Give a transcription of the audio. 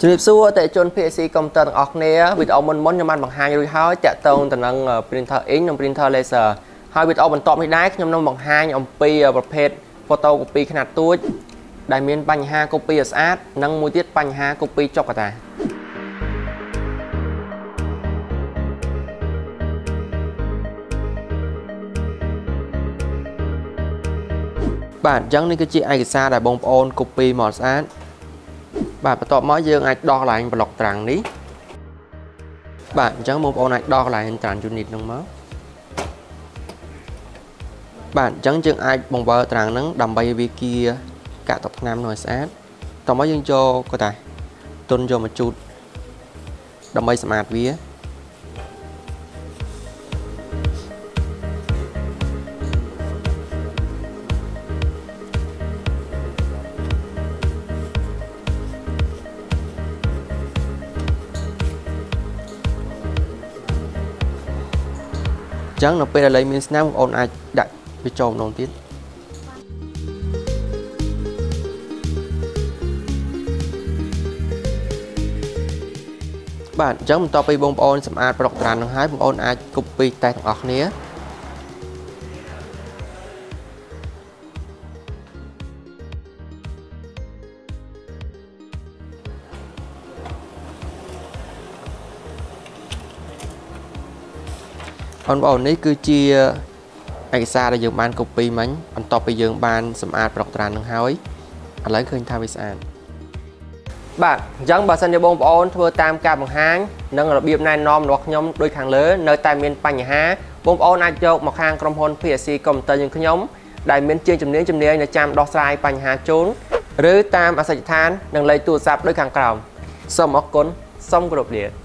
ជំរាបសួរតេជន់ PSC កុំព្យូទ័រទាំងអស់គ្នាវីដេអូមុនខ្ញុំបានបង្ហាញរួចហើយតាក់ទងទៅនឹង printer ink និង printer laser ហើយវីដេអូបន្ទាប់នេះដែរខ្ញុំនឹងបង្ហាញអំពីប្រភេទ photocopy ខ្នាតតូចដែលមានបញ្ហា copy ស្អាតនិងមួយទៀតបញ្ហា copy ចុកកតាបាទអញ្ចឹងនេះគឺជាឯកសារដែលបងប្អូន copy មកស្អាតបាទបន្ទាប់មកយើងអាចដោះកន្លែងប្លុកត្រាំងនេះបាទអញ្ចឹងបងប្អូនអាចដោះកន្លែងត្រាំង unit ហ្នឹងមកបាទអញ្ចឹងយើងអាចបង្វិលត្រាំងហ្នឹងដើម្បីវាគាកាក់តុកថ្នាំនោះឲ្យស្អាតតោះមកយើងចូលក៏តែទុនយកមកជូតដើម្បីសម្អាតវាចឹងនៅពេលដែលលេងមានស្នាមបងប្អូនអាចដាក់វាចូលម្ដងទៀតបាទអញ្ចឹងបន្ទាប់ពីបងប្អូនសម្អាតប្រុកត្រាននឹងហើយបងប្អូនអាច copy តែទាំងអស់គ្នាបងប្អូននេះគឺជាឯកសារដែលយើងបាន copy មិញបន្ទាប់ពីយើងបានសម្អាតប្រុកត្រាននឹងហើយឥឡូវឃើញថាវាស្អាតបាទអញ្ចឹងបើសិនជាបងប្អូនធ្វើតាមការបង្ហាញនិងរបៀបណែនាំរបស់ខ្ញុំដូចខាងលើនៅតែមានបញ្ហាបងប្អូនអាចយកមកខាងក្រុមហ៊ុន PSC កុំព្យូទ័រយើងខ្ញុំដែលមានជាងជំនាញនៅចាំដោះស្រាយបញ្ហាជូនឬតាមអាសយដ្ឋាននិងលេខទូរស័ព្ទដូចខាងក្រោមសូមអរគុណសូមគោរពលា